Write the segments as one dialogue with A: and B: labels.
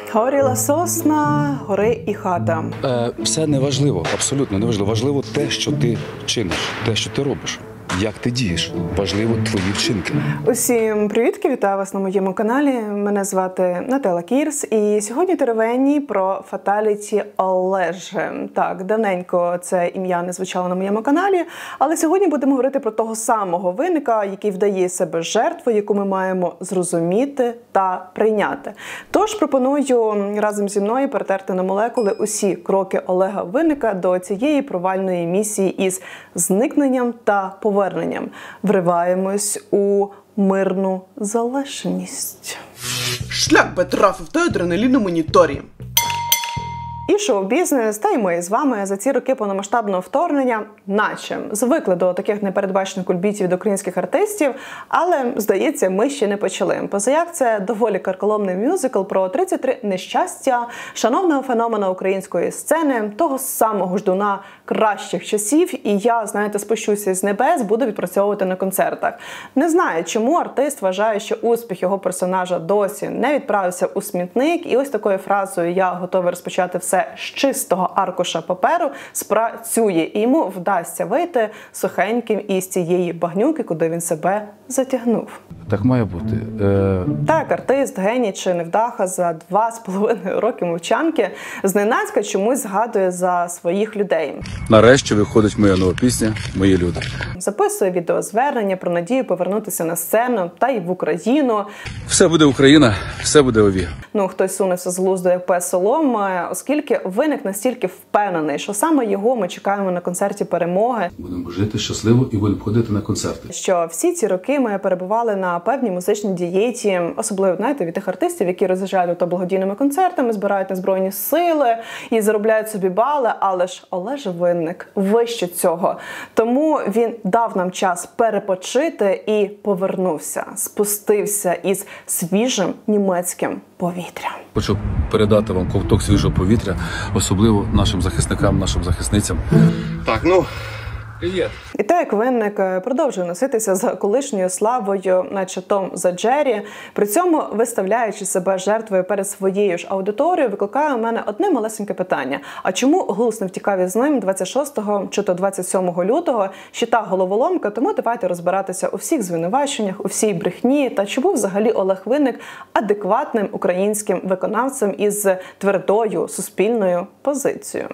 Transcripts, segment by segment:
A: Горіла сосна, гори і хата.
B: Все неважливо, абсолютно неважливо. Важливо те, що ти чиниш, те, що ти робиш. Як ти дієш? Важливо твої вчинки.
A: Усім привітки, вітаю вас на моєму каналі. Мене звати Наталя Кірс. І сьогодні теревені про фаталіті Олеже. Так, давненько це ім'я не звучало на моєму каналі. Але сьогодні будемо говорити про того самого винника, який вдає себе жертвою, яку ми маємо зрозуміти та прийняти. Тож пропоную разом зі мною перетерти на молекули усі кроки Олега Винника до цієї провальної місії із зникненням та поверненням. Вриваємось у мирну залежність.
C: Шлях Бетрафів та адреналін на моніторі.
A: І шоу-бізнес, та й ми з вами за ці роки повномасштабного вторгнення наче звикли до таких непередбачених кульбітів від українських артистів, але, здається, ми ще не почали. Позаяк це доволі карколомний мюзикл про 33 нещастя шановного феномена української сцени, того самого ждуна кращих часів, і я, знаєте, спущуся з небес, буду відпрацьовувати на концертах. Не знаю, чому артист вважає, що успіх його персонажа досі не відправився у смітник, і ось такою фразою «я готовий розпочати все з чистого аркуша паперу» спрацює, і йому вдасться вийти сухеньким із цієї багнюки, куди він себе затягнув.
B: Так має бути.
A: Так, артист, геній чи невдаха за 2,5 роки мовчанки зненацька чомусь згадує за своїх людей.
B: Нарешті виходить моя нова пісня «Мої люди».
A: Записує відеозвернення про надію повернутися на сцену та й в Україну.
B: Все буде Україна, все буде ОВІ.
A: Ну, хтось сунувся з глузду як пес солом, оскільки Винник настільки впевнений, що саме його ми чекаємо на концерті перемоги.
B: Будемо жити щасливо і будемо ходити на концерти.
A: Що всі ці роки ми перебували на певній музичній дієті, особливо, знаєте, від тих артистів, які роз'їжджають то благодійними концертами, збирають на Збройні Сили і заробляють собі бали, але ж Олеж Винник вище цього. Тому він дав нам час перепочити і повернувся, спустився із свіжим німецьким повітрям.
B: Хочу передати вам ковток свіжого повітря, особливо нашим захисникам, нашим захисницям.
C: Так, ну...
B: Привіт!
A: І так, як Винник продовжує носитися за колишньою славою, наче Том за Джері, при цьому виставляючи себе жертвою перед своєю ж аудиторією, викликає у мене одне малесеньке питання. А чому Глус не втікав із ним 26 чи то 27 лютого? Ще та головоломка, тому давайте розбиратися у всіх звинуваченнях, у всій брехні, та чи був взагалі Олег Винник адекватним українським виконавцем із твердою суспільною позицією.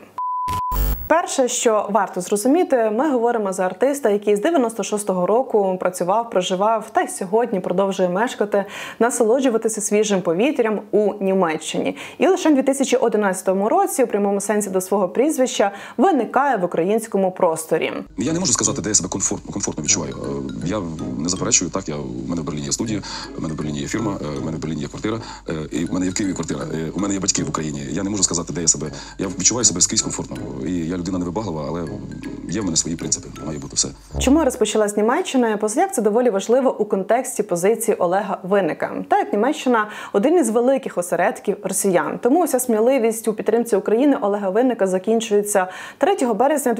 A: Перше, що варто зрозуміти, ми говоримо за артиста, який з 96-го року працював, проживав та й сьогодні продовжує мешкати, насолоджуватися свіжим повітрям у Німеччині. І лише в 2011 році, у прямому сенсі до свого прізвища, виникає в українському просторі.
D: Я не можу сказати, де я себе комфортно відчуваю. Я не заперечую, так, у мене в Берліні є студія, у мене в Берліні є фірма, у мене в Берліні є квартира, і у мене є в Києві квартира, у мене є батьки в Україні. Я не можу сказати, де я себе. Я відчуваю себе скрізь комфортно. І я людина невибаглива, але є в мене свої принципи, має бути все.
A: Чому розпочалась Німеччина? Позаяк це доволі важливо у контексті позиції Олега Винника. Так як Німеччина – один із великих осередків росіян. Тому вся сміливість у підтримці України Олега Винника закінчується 3 березня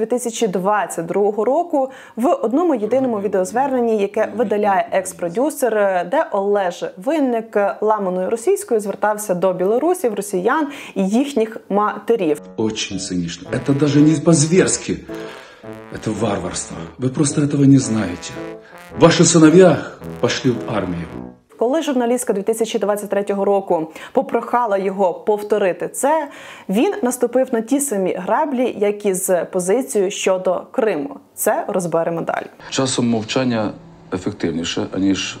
A: 2022 року в одному єдиному відеозверненні, яке видаляє екс-продюсер, де Олеж Винник ламаною російською звертався до білорусів, росіян і їхніх матерів.
E: Очень цинично. Это даже не по-зверски. Это варварство. Вы просто этого не знаете. Ваши сыновья пошли в армию.
A: Коли журналістка 2023 року попрохала його повторити це, він наступив на ті самі граблі, як і з позицією щодо Криму. Це розберемо далі.
B: Часом мовчання ефективніше, аніж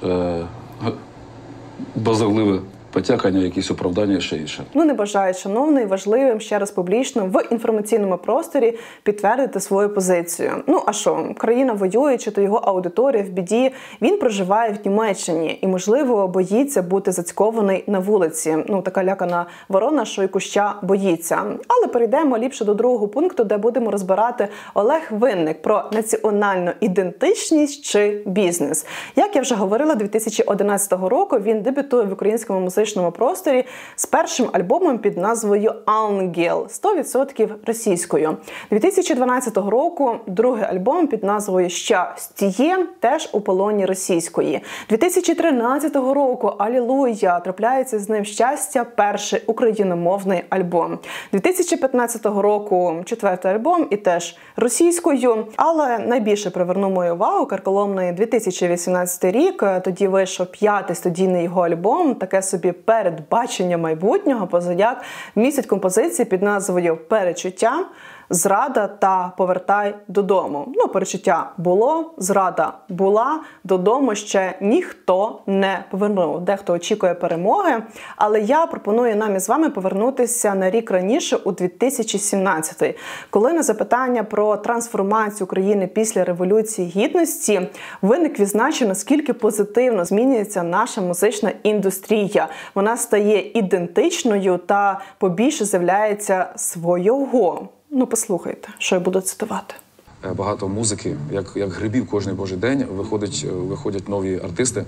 B: базовливе потякання, якісь оправдання і ще інше.
A: Ну, не бажаю, шановний, важливим ще раз публічно в інформаційному просторі підтвердити свою позицію. Ну, а що? Країна воює, чи то його аудиторія в біді, він проживає в Німеччині і, можливо, боїться бути зацькований на вулиці. Ну, така лякана ворона, що й куща боїться. Але перейдемо ліпше до другого пункту, де будемо розбирати Олег Винник про національну ідентичність чи бізнес. Як я вже говорила, 2011 року він дебютує в українському музичному музичному просторі з першим альбомом під назвою «Ангел» 100% російською. 2012 року другий альбом під назвою «Щастіє» теж у полоні російської. 2013 року «Алілуя» трапляється з ним «Щастя», перший україномовний альбом. 2015 року четвертий альбом і теж російською. Але найбільше привернув мою увагу карколомний 2018 рік. Тоді вийшов п'ятий студійний його альбом, таке собі передбачення майбутнього, позаяк містить композиції під назвою «Перечуття», «Зрада» та «Повертай додому». Ну, перечуття було, зрада була, додому ще ніхто не повернув. Дехто очікує перемоги, але я пропоную нам із вами повернутися на рік раніше, у 2017, коли на запитання про трансформацію України після Революції Гідності виник відзначив, наскільки позитивно змінюється наша музична індустрія. Вона стає ідентичною та побільше з'являється свого. Ну, послухайте, що я буду цитувати.
D: Багато музики, як грибів кожний божий день, виходять нові артисти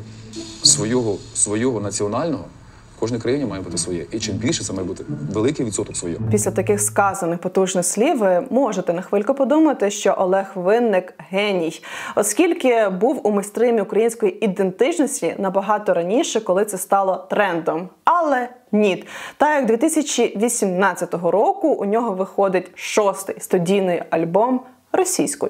D: свого національного. В кожній країні має бути своє. І чим більше, це має бути великий відсоток своє.
A: Після таких сказаних потужних слів ви можете на хвильку подумати, що Олег Винник – геній. Оскільки був у мейнстрімі української ідентичності набагато раніше, коли це стало трендом. Але ні. Так як 2018 року у нього виходить шостий студійний альбом російською.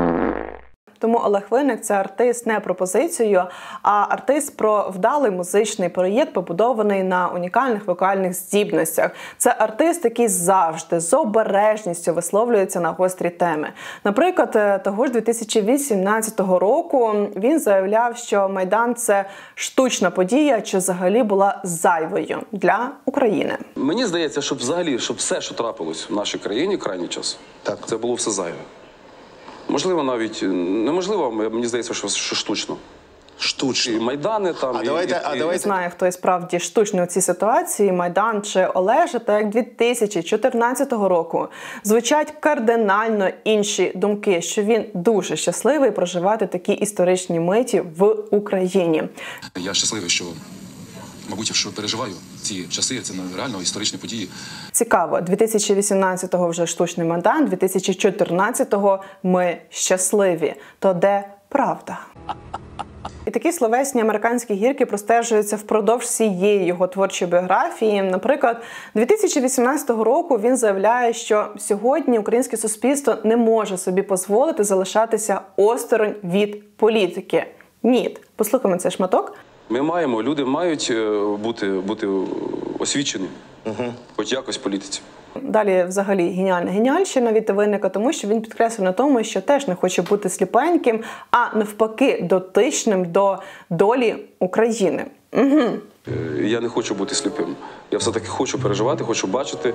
A: Тому Олег Винник – це артист не про позицію, а артист про вдалий музичний проєкт, побудований на унікальних вокальних здібностях. Це артист, який завжди з обережністю висловлюється на гострі теми. Наприклад, того ж 2018 року він заявляв, що Майдан – це штучна подія, чи взагалі була зайвою для України.
F: Мені здається, щоб все, що трапилось в нашій країні крайній час, це було все зайве. Можливо, навіть неможливо, мені здається, що штучно.
G: Штучно.
F: І Майдани там,
A: Не знаю, хто і справді штучний у цій ситуації, Майдан чи Олежа, та як 2014 року звучать кардинально інші думки, що він дуже щасливий проживати такі історичні миті в Україні.
D: Я щасливий, що, мабуть, якщо переживаю ці часи, це реально історичні події.
A: Цікаво, 2018-го вже штучний Майдан, 2014-го ми щасливі. То де правда? І такі словесні американські гірки простежуються впродовж всієї його творчої біографії. Наприклад, 2018 року він заявляє, що сьогодні українське суспільство не може собі дозволити залишатися осторонь від політики. Ні. Послухаємо цей шматок.
F: Люди мають бути освічені, хоч якось в політиці.
A: Далі, взагалі, геніальщина від Винника, тому що він підкреслює на тому, що теж не хоче бути сліпеньким, а навпаки дотичним до долі України.
F: Я не хочу бути сліпим. Я все-таки хочу переживати, хочу бачити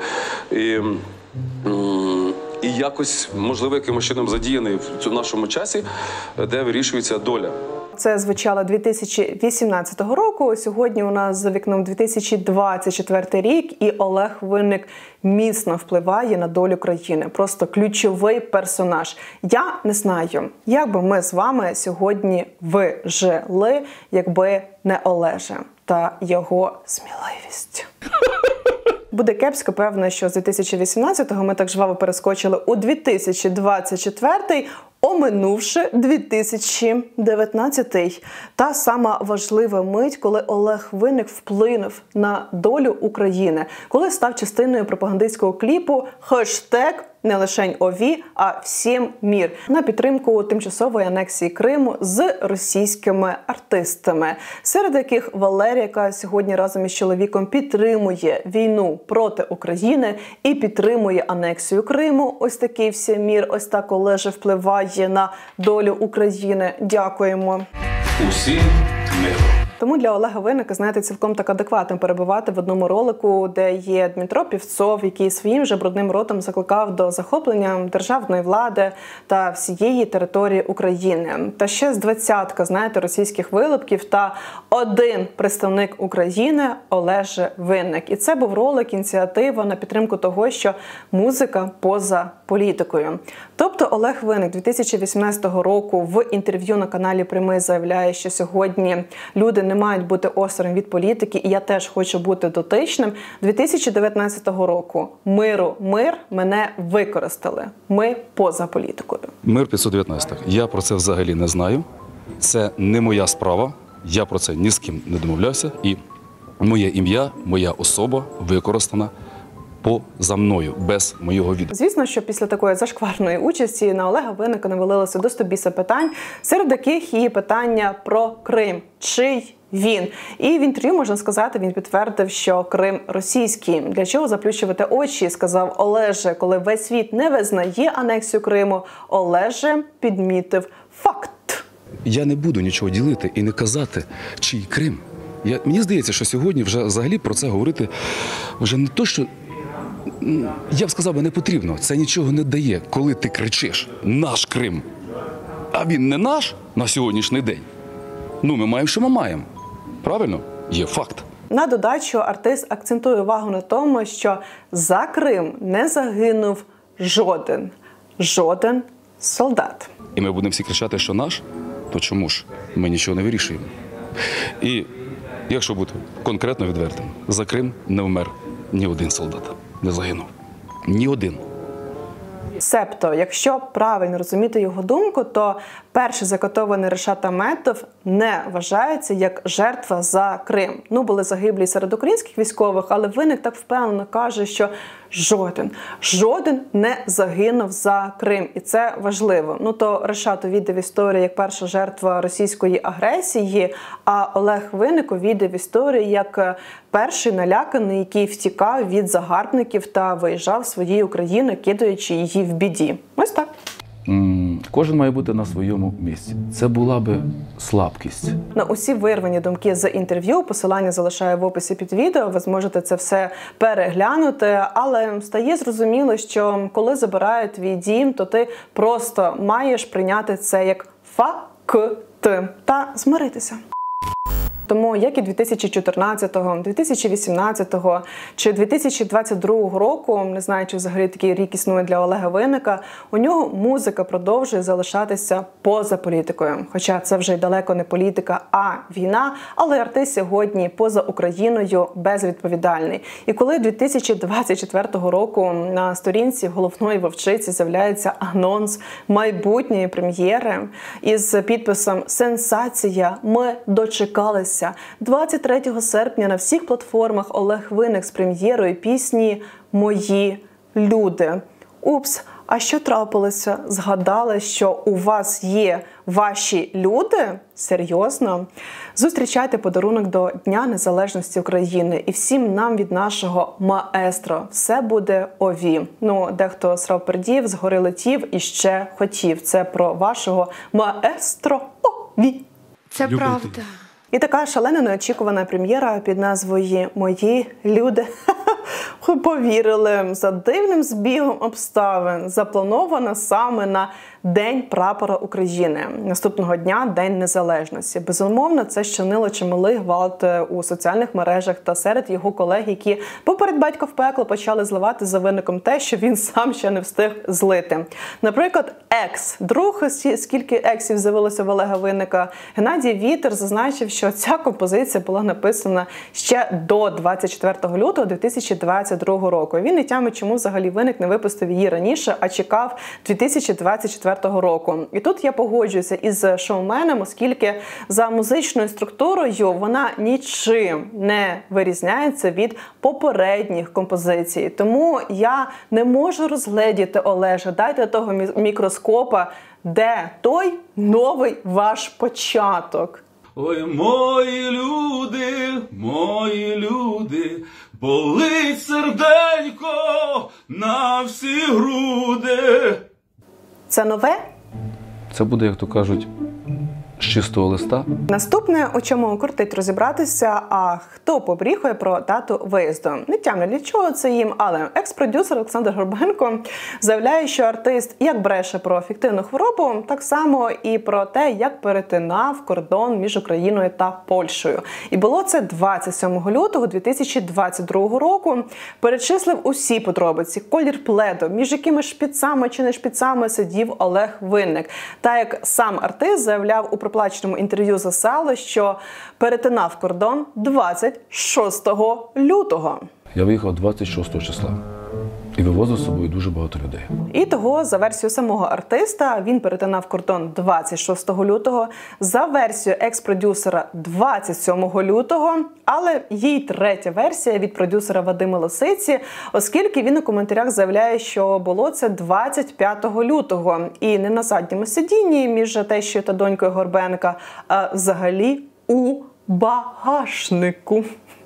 F: і якось, можливо, якимось чином задіяний в нашому часі, де вирішується доля.
A: Це звучало 2018 року, сьогодні у нас за вікном 2024 рік, і Олег Винник міцно впливає на долю країни. Просто ключовий персонаж. Я не знаю, як би ми з вами сьогодні вижили, якби не Олежа та його сміливість. Буде кепсько, певно, що з 2018-го ми так жваво перескочили у 2024-й, оминувши 2019-й. Та сама важлива мить, коли Олег Винник вплинув на долю України, коли став частиною пропагандистського кліпу хештег не лишень ОВІ, а всім мір на підтримку тимчасової анексії Криму з російськими артистами, серед яких Валерія, яка сьогодні разом із чоловіком підтримує війну проти України і підтримує анексію Криму. Ось такий всім мір, ось так Олежа впливає на долю України. Дякуємо.
E: Усім миру.
A: Тому для Олега Винника, знаєте, цілком так адекватно перебувати в одному ролику, де є Дмитро Півцов, який своїм же брудним ротом закликав до захоплення державної влади та всієї території України. Та ще з 20, знаєте, російських вилупків та один представник України – Олеже Винник. І це був ролик, ініціатива на підтримку того, що музика поза політикою. Тобто Олег Винник 2018 року в інтерв'ю на каналі «Прямий» заявляє, що сьогодні люди не мають бути осторонь від політики, і я теж хочу бути дотичним. 2019 року мир, мене використали. Ми поза політикою.
B: Мир 519. Я про це взагалі не знаю. Це не моя справа. Я про це ні з ким не домовлявся. І моє ім'я, моя особа використана поза мною, без моєго відома.
A: Звісно, що після такої зашкварної участі на Олега Винника навалилося до 100 питань, серед яких і питання про Крим. Чий він? І в інтерв'ю, можна сказати, він підтвердив, що Крим російський. Для чого заплющувати очі, сказав Олеже, коли весь світ не визнає анексію Криму, Олеже підмітив факт.
B: Я не буду нічого ділити і не казати, чий Крим. Мені здається, що сьогодні вже взагалі про це говорити вже не то, що я б сказав, не потрібно. Це нічого не дає, коли ти кричиш «наш Крим», а він не наш на сьогоднішній день. Ну, ми маємо, що ми маємо. Правильно? Є факт.
A: На додачу артист акцентує увагу на тому, що за Крим не загинув жоден солдат.
B: І ми будемо всі кричати, що наш, то чому ж ми нічого не вирішуємо? І якщо бути конкретно відвертим, за Крим не вмер ні один солдат. Не загинув. Ні один.
A: Себто, якщо правильно розуміти його думку, то перший закатований Решат Аметов не вважається як жертва за Крим. Ну, були загиблі серед українських військових, але Винник так впевнено каже, що жоден не загинув за Крим. І це важливо. Ну, то Решат увійде в історію як перша жертва російської агресії, а Олег Винник увійде в історію як перший наляканий, який втікав від загарбників та виїжджав з своєї України, кидаючи її в біді. Ось так.
E: Кожен має бути на своєму місці. Це була би слабкість.
A: На усі вирвані думки з інтерв'ю посилання залишаю в описі під відео, ви зможете це все переглянути, але стає зрозуміло, що коли забирають твій дім, то ти просто маєш прийняти це як факт та змиритися. Тому, як і 2014, 2018 чи 2022 року, не знаю, чи взагалі такий рік існує для Олега Винника, у нього музика продовжує залишатися поза політикою. Хоча це вже й далеко не політика, а війна, але артист сьогодні поза Україною безвідповідальний. І коли 2024 року на сторінці головної вовчиці з'являється анонс майбутньої прем'єри із підписом «Сенсація, ми дочекалися». 23 серпня на всіх платформах Олег Винник з прем'єрою пісні «Мої люди». Упс, а що трапилося? Згадали, що у вас є ваші люди? Серйозно? Зустрічайте подарунок до Дня Незалежності України. І всім нам від нашого маестро. Все буде ОВІ. Ну, дехто срав пердів, згори летів і ще хотів. Це про вашого маестро ОВІ.
G: Це правда.
A: І така шалена неочікувана прем'єра під назвою «Мої люди». Повірили, за дивним збігом обставин запланована саме на День прапора України. Наступного дня – День Незалежності. Безумовно, це щинило чималий гвалт у соціальних мережах та серед його колег, які поперед батька в пекло почали зливати за Винником те, що він сам ще не встиг злити. Наприклад, екс-друг, скільки ексів з'явилося в Олега Винника, Геннадій Вітер зазначив, що ця композиція була написана ще до 24 лютого 2022 року. Він не тямить, чому взагалі Винник не випустив її раніше, а чекав 2024 року. І тут я погоджуюся із шоуменом, оскільки за музичною структурою вона нічим не вирізняється від попередніх композицій. Тому я не можу розгледіти, Олеже, дайте того мікроскопа, де той новий ваш початок.
E: Ой, мої люди, болить серденько на всі груди.
A: Це нове?
E: Це буде, як то кажуть, з чистого листа.
A: Наступне, у чому кортить розібратися, а хто побріхує про дату виїзду. Не тямлю, для чого це їм, але екс-продюсер Олександр Горбенко заявляє, що артист як бреше про фіктивну хворобу, так само і про те, як перетинав кордон між Україною та Польщею. І було це 27 лютого 2022 року. Перечислив усі подробиці, колір пледу, між якими шпицами чи не шпицами сидів Олег Винник. Та як сам артист заявляв у проплаченому інтерв'ю за сало, що перетинав кордон 26 лютого.
B: Я виїхав 26 числа і вивозив з собою дуже багато людей.
A: І того, за версією самого артиста, він перетинав кордон 26 лютого, за версією екс-продюсера 27 лютого, але є й третя версія від продюсера Вадима Лисиці, оскільки він у коментарях заявляє, що було це 25 лютого. І не на задньому сидінні між тещою та донькою Горбенка, а взагалі у багажнику.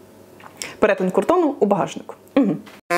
A: Перетин кордону у багажнику. Угу.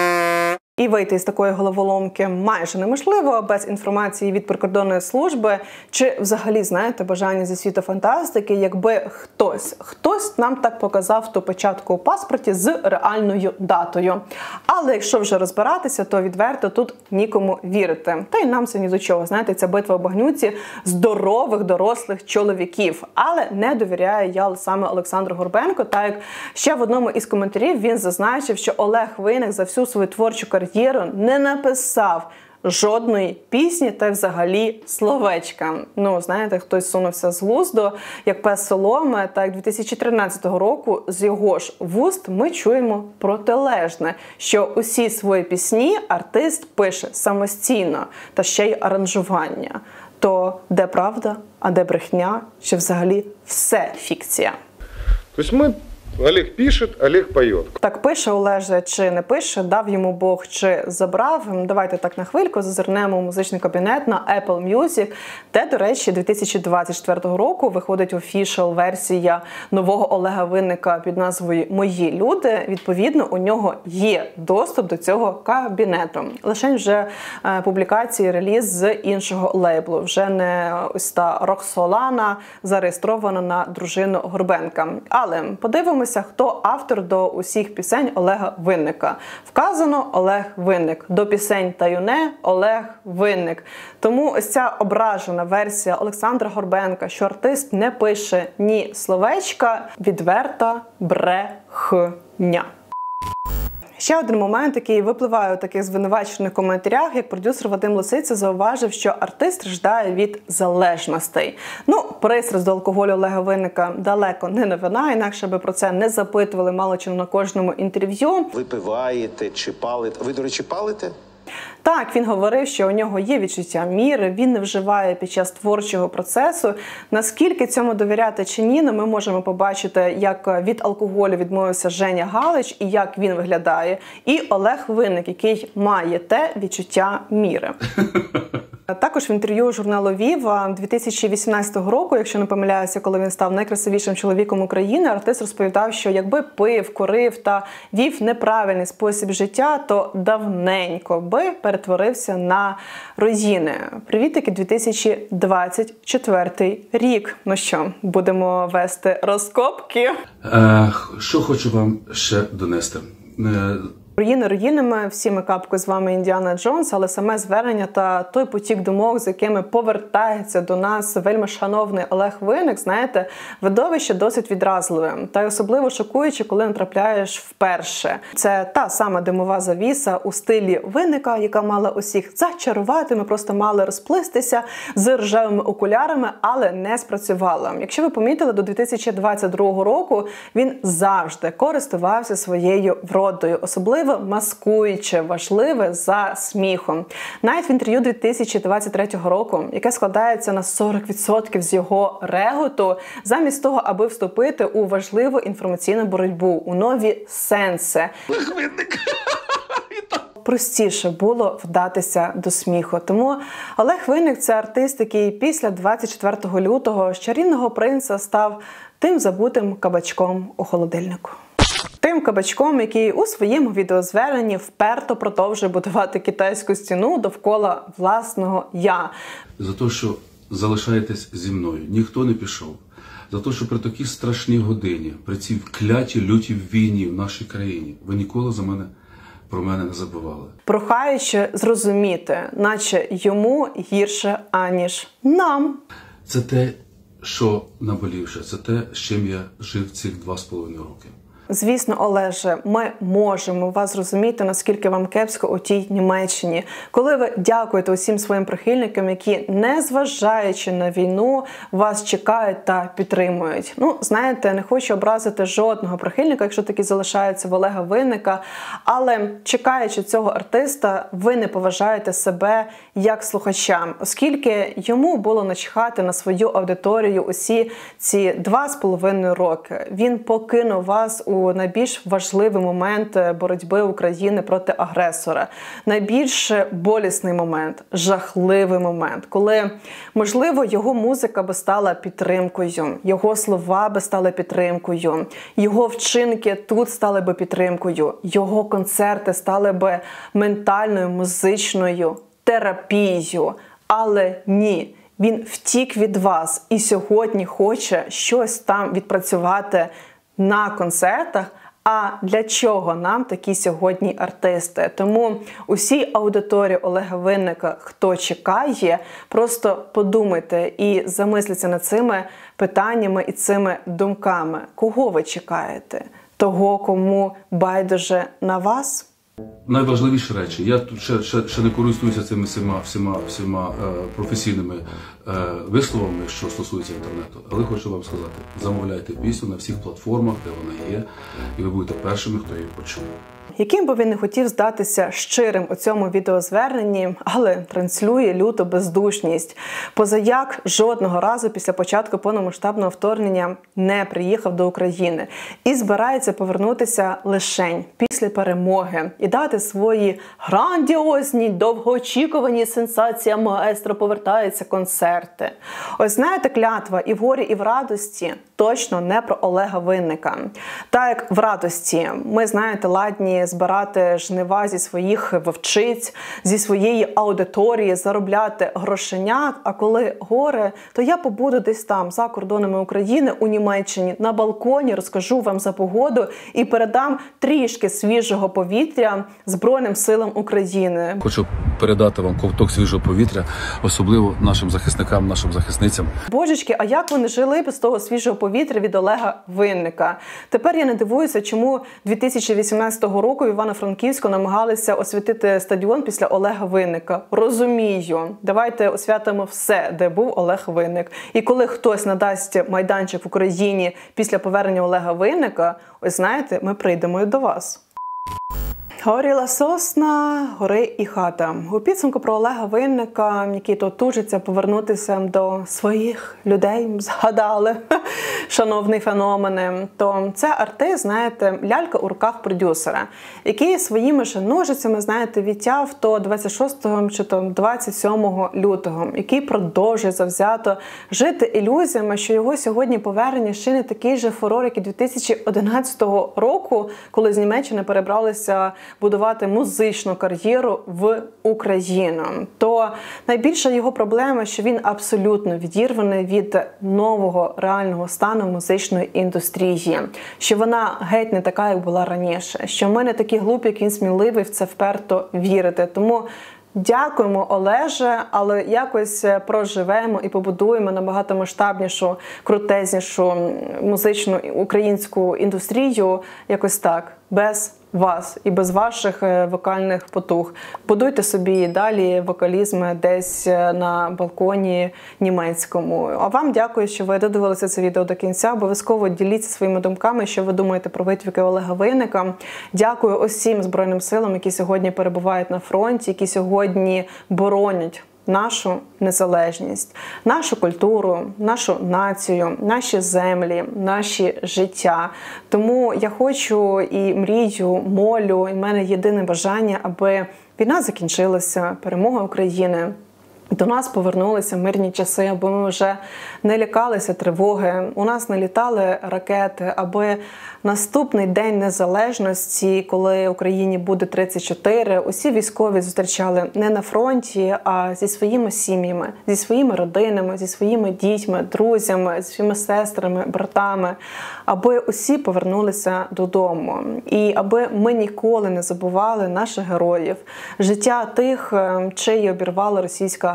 A: І вийти з такої головоломки майже неможливо без інформації від прикордонної служби, чи взагалі, знаєте, бажання зі світу фантастики, якби хтось нам так показав ту печатку у паспорті з реальною датою. Але якщо вже розбиратися, то відверто тут нікому вірити. Та й нам це ні до чого, знаєте, ця битва у багнюці здорових, дорослих чоловіків. Але не довіряю я саме Олександру Горбенку, так як ще в одному із коментарів він зазначив, що Олег Винник за всю свою творчу кар'єру не написав жодної пісні та взагалі словечка. Ну, знаєте, хтось сунувся з глузду, як пес соломи, та як 2013 року з його ж вуст ми чуємо протилежне, що усі свої пісні артист пише самостійно та ще й аранжування. То де правда, а де брехня, чи взагалі все фікція?
G: Тобто Олег пише, Олег поет.
A: Так пише Олеже чи не пише, дав йому Бог чи забрав. Давайте так на хвильку зазирнемо у музичний кабінет на Apple Music, де, до речі, 2024 року виходить офішал версія нового Олега Винника під назвою «Мої люди». Відповідно, у нього є доступ до цього кабінету. Лише вже публікації, реліз з іншого лейблу. Вже не ось та Роксолана зареєстрована на дружину Горбенка. Але подивимося, хто автор до усіх пісень Олега Винника. Вказано Олег Винник. До пісень та юне Олег Винник. Тому ось ця ображена версія Олександра Горбенка, що артист не пише ні словечка, відверта брехня. Ще один момент, який випливає у таких звинувачених коментарях, як продюсер Вадим Лисиця зауважив, що артист страждає від залежностей. Ну, пристрасть до алкоголю Олега Винника далеко не новина, інакше би про це не запитували мало чи на кожному інтерв'ю.
H: Ви пиваєте чи палите? Ви, до речі, палите?
A: Так, він говорив, що у нього є відчуття міри, він не вживає під час творчого процесу. Наскільки цьому довіряти чи ні, ми можемо побачити, як від алкоголю відмовився Женя Галич і як він виглядає. І Олег Винник, який має те відчуття міри. Також в інтерв'ю журналу «Віва» 2018 року, якщо не помиляюся, коли він став найкрасивішим чоловіком України, артист розповідав, що якби пив, курив та вів неправильний спосіб життя, то давненько би перетворився на руїни. Привітики, 2024 рік. Ну що, будемо вести розкопки?
E: Що хочу вам ще донести?
A: Руїни руїнами, всі ми капкою з вами Індіана Джонс, але саме звернення та той потік думок, з якими повертається до нас вельми шановний Олег Винник, знаєте, видовище досить відразливе. Та й особливо шокуюче, коли натрапляєш вперше. Це та сама димова завіса у стилі Винника, яка мала усіх зачарувати, ми просто мали розплистися з рожевими окулярами, але не спрацювала. Якщо ви помітили, до 2022 року він завжди користувався своєю вродою, особливо маскуючи важливе за сміхом. Навіть в інтерв'ю 2023 року, яке складається на 40% з його реготу, замість того, аби вступити у важливу інформаційну боротьбу, у нові сенси, простіше було вдатися до сміху. Тому Олег Винник – це артист, який після 24 лютого з чарівного принца став тим забутим кабачком у холодильнику. Тим кабачком, який у своєму відеозверненні вперто продовжує будувати китайську стіну довкола власного «я».
E: За те, що залишаєтесь зі мною, ніхто не пішов. За те, що при такій страшній годині, при цій клятій лютій війні в нашій країні, ви ніколи про мене не забували.
A: Прохаючи зрозуміти, наче йому гірше, аніж нам.
E: Це те, що наболівше, це те, з чим я жив цих 2,5 роки.
A: звісно, Олеже, ми можемо вас зрозуміти, наскільки вам кепсько у тій Німеччині, коли ви дякуєте усім своїм прихильникам, які, незважаючи на війну, вас чекають та підтримують. Ну, знаєте, не хочу образити жодного прихильника, якщо такі залишаються в Олега Винника, але чекаючи цього артиста, ви не поважаєте себе як слухача, оскільки йому було начхати на свою аудиторію усі ці 2,5 роки. Він покинув вас у найбільш важливий момент боротьби України проти агресора. Найбільш болісний момент, жахливий момент, коли, можливо, його музика би стала підтримкою, його слова би стали підтримкою, його вчинки тут стали би підтримкою, його концерти стали би ментальною, музичною терапією. Але ні, він втік від вас і сьогодні хоче щось там відпрацювати на концертах. А для чого нам такі сьогодні артисти? Тому усій аудиторії Олега Винника, хто чекає, просто подумайте і замисліться над цими питаннями і цими думками. Кого ви чекаєте? Того, кому байдуже на вас?
E: Найважливіші речі. Я тут ще не користуюся цими всіма професійними висловами, що стосуються інтернету. Але хочу вам сказати, замовляйте пісню на всіх платформах, де вона є, і ви будете першими, хто її почує.
A: Яким би він не хотів здатися щирим у цьому відеозверненні, але транслює люту бездушність. Позаяк жодного разу після початку повномасштабного вторгнення не приїхав до України і збирається повернутися лишень після перемоги і дати свої грандіозні, довгоочікувані сенсація маестро повертаються концерти. Ось знаєте, клятва і в горі, і в радості точно не про Олега Винника. Так як в радості ми, знаєте, ладні збирати жнива зі своїх вовчиць, зі своєї аудиторії, заробляти грошенят, а коли горе, то я побуду десь там, за кордонами України, у Німеччині, на балконі, розкажу вам за погоду і передам трішки свіжого повітря Збройним силам України.
B: Хочу передати вам ковток свіжого повітря, особливо нашим захисникам, нашим захисницям.
A: Божечки, а як вони жили без того свіжого повітря від Олега Винника? Тепер я не дивуюся, чому 2018 року в Івано-Франківську намагалися освятити стадіон після Олега Винника. Розумію. Давайте освятимо все, де був Олег Винник. І коли хтось надасть майданчик в Україні після повернення Олега Винника, ось знаєте, ми прийдемо і до вас. Горіла сосна, гори і хата. У підсумку про Олега Винника, який то тужиться повернутися до своїх людей, згадали, шановний феномене, то це артист, знаєте, лялька у руках продюсера, який своїми ж ножицями, знаєте, відтяв то 26 чи то 27 лютого, який продовжує завзято жити ілюзіями, що його сьогодні повернення ще не такий же фурор, як і 2011 року, коли з Німеччини перебралися будувати музичну кар'єру в Україну. То найбільша його проблема, що він абсолютно відірваний від нового реального стану музичної індустрії. Що вона геть не така, як була раніше. Що ми не такі глупі, як він сміливий в це вперто вірити. Тому дякуємо, Олеже, але якось проживемо і побудуємо набагато масштабнішу, крутезнішу музичну українську індустрію, якось так, без вас і без ваших вокальних потуг. Будуйте собі далі вокалізм десь на балконі німецькому. А вам дякую, що ви додивилися це відео до кінця. Обов'язково діліться своїми думками, що ви думаєте про витвірки Олега Винника. Дякую усім Збройним силам, які сьогодні перебувають на фронті, які сьогодні боронять нашу незалежність, нашу культуру, нашу націю, наші землі, наші життя. Тому я хочу і мрію, молю, і в мене єдине бажання, аби війна закінчилася, перемога України, до нас повернулися мирні часи, аби ми вже не лякалися тривоги, у нас не літали ракети, аби наступний День Незалежності, коли Україні буде 34, усі військові зустрічали не на фронті, а зі своїми сім'ями, зі своїми родинами, зі своїми дітьми, друзями, зі своїми сестрами, братами, аби усі повернулися додому. І аби ми ніколи не забували наших героїв, життя тих, чиї обірвала російська агресія,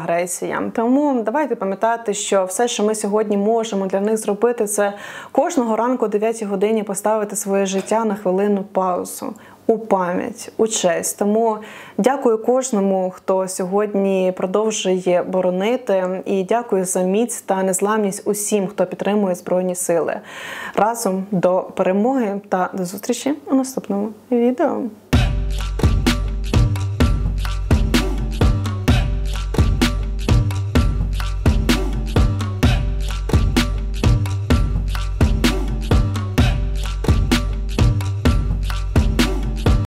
A: агресія. Тому давайте пам'ятати, що все, що ми сьогодні можемо для них зробити, це кожного ранку о 9 годині поставити своє життя на хвилинну паузу. У пам'ять, у честь. Тому дякую кожному, хто сьогодні продовжує боронити. І дякую за міць та незламність усім, хто підтримує Збройні Сили. Разом до перемоги та до зустрічі у наступному відео.